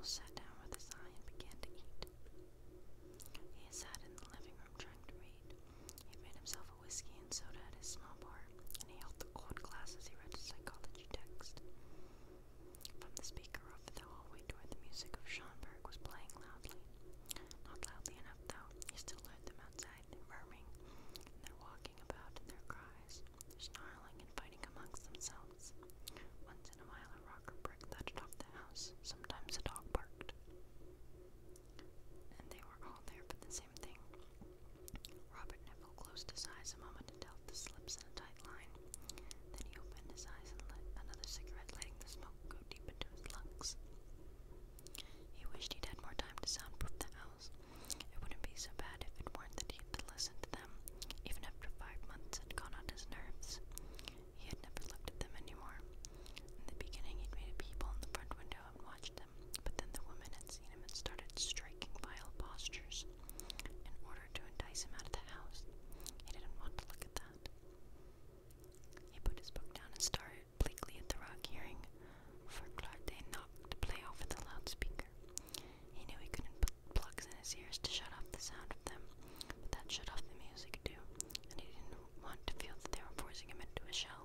house, sat down with a sigh, and began to eat. He sat in the living room trying to read. He made himself a whiskey and soda at his small bar, and he held the cold glass as he read a psychology text. From the speaker over the hallway door, the music of Schönberg was playing loudly. Not loudly enough, though. He still heard them outside, their murmuring, and their walking about, and their cries, their snarling and fighting amongst themselves. Once in a while, a rock or brick thudded off the house. Sometimes a dog barked. And they were all there for the same thing. Robert Neville closed his eyes a moment and held the slips in a tight line. Then he opened his eyes and lit another cigarette, letting the smoke go deep into his lungs. He wished he'd had more time to soundproof the house. It wouldn't be so bad if it weren't that he had to listen to them, even after 5 months had gone on his nerves. He had never looked at them anymore. In the beginning, he'd made a peephole in the front window and watched them, but then the woman had seen him and started striking vile postures in order to entice him out of the house. He didn't want to look at that. He put his book down and stared bleakly at the rug, hearing Verklarte knock to play over the loudspeaker. He knew he couldn't put plugs in his ears to shut off the sound of them, but that shut off the music too, and he didn't want to feel that they were forcing him into a shell.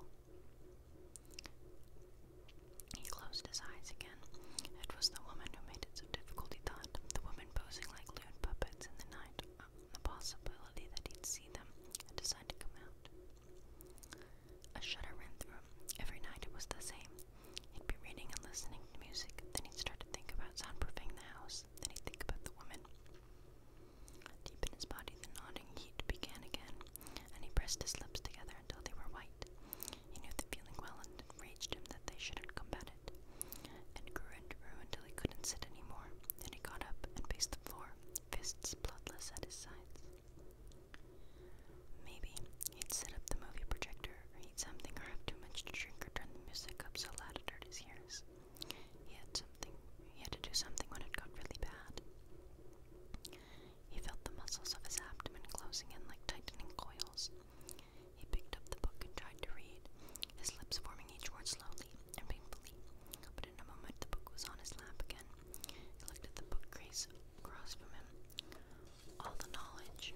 He closed his eyes again. It was the woman who made it so difficult, he thought, the woman posing like lewd puppets in the night, the possibility that he'd see them and decide to come out. A shudder ran through him. Every night it was the same. He'd be reading and listening to music, then he'd start to think about soundproofing the house, then he'd think about the woman. Deep in his body, the gnawing heat began again, and he pressed his lips together until they were white. He knew the feeling well, and it enraged him that they shouldn't combat it. It grew and grew until he couldn't sit anymore. Then he got up and paced the floor, fists bloodless at his sides. Maybe he'd set up the movie projector, or eat something, or have too much to drink, or turn the music up so loud it hurt his ears. He had to do something when it got really bad. He felt the muscles of his abdomen closing in like tightening coils. He picked up the book and tried to read, his lips forming each word slowly and painfully. But in a moment the book was on his lap again. He looked at the bookcase across from him. All the knowledge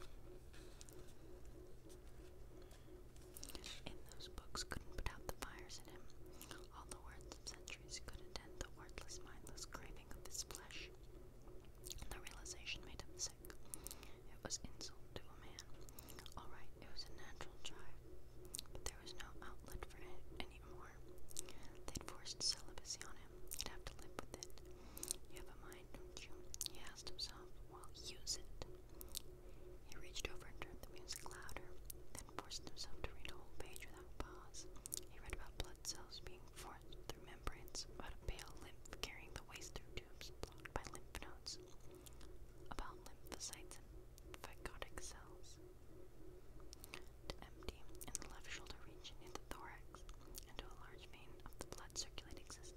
in those books couldn't put out the fires in him. All the words of centuries couldn't end the wordless, mindless craving of his flesh. The realization made him sick. It was insult to a man. All right, it was a natural drive, but there was no outlet for it anymore. They'd forced celibacy on him. He'd have to live with it. You have a mind, don't you? He asked himself. Well, use it. He reached over and turned the music louder, then forced himself to read a whole page without pause. He read about blood cells being forced through membranes, about a pale lymph carrying the waste through tubes blocked by lymph nodes, about lymphocytes and phagotic cells, to empty in the left shoulder region near the thorax, into a large vein of the blood circulating system.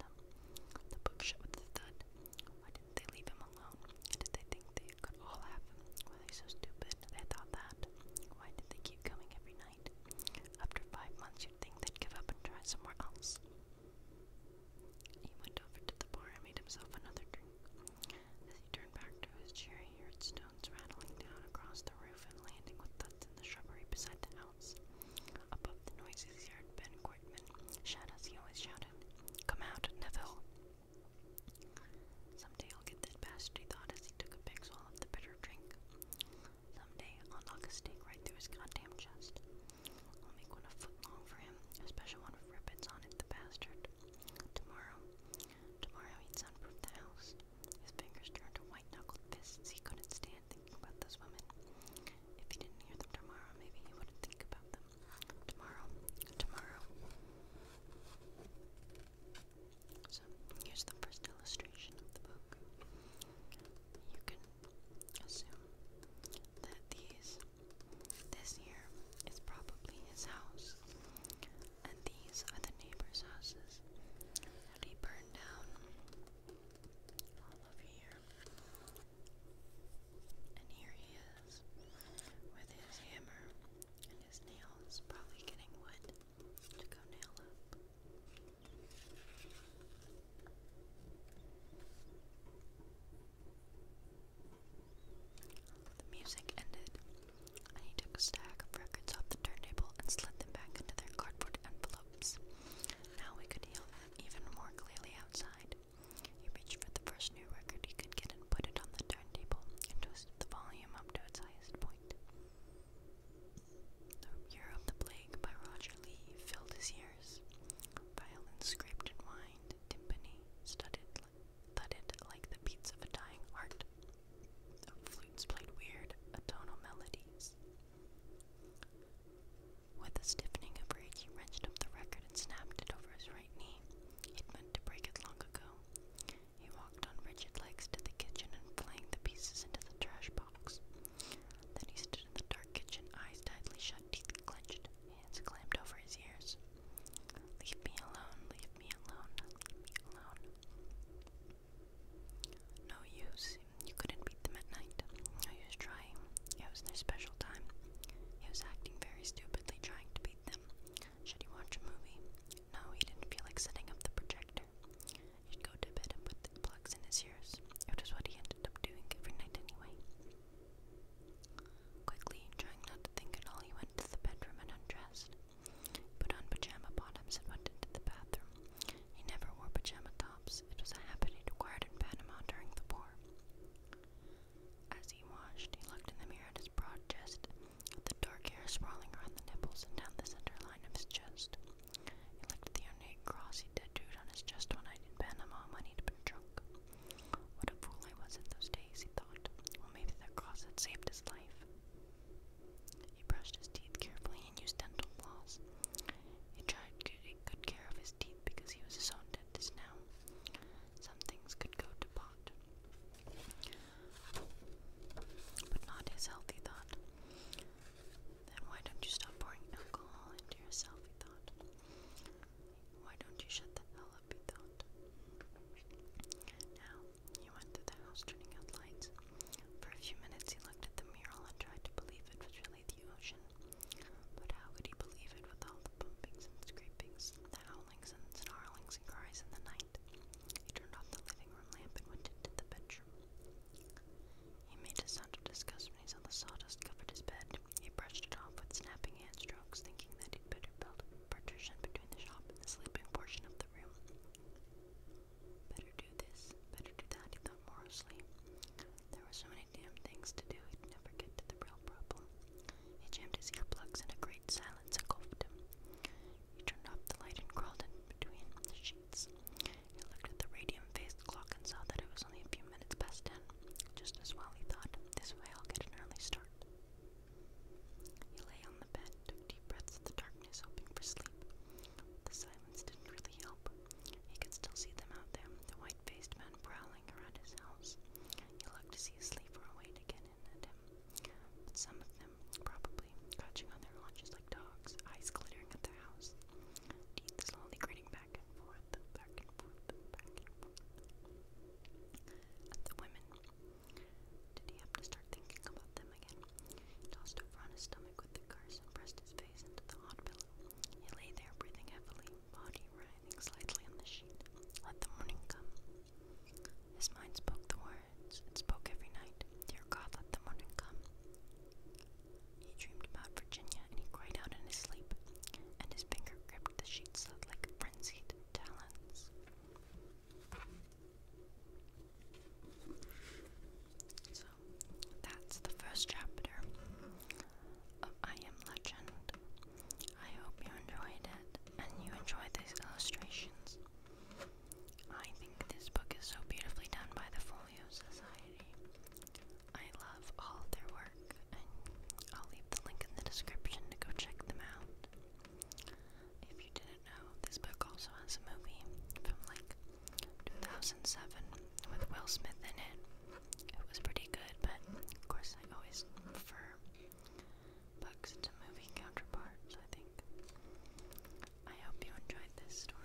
books to movie counterparts, I think. I hope you enjoyed this story.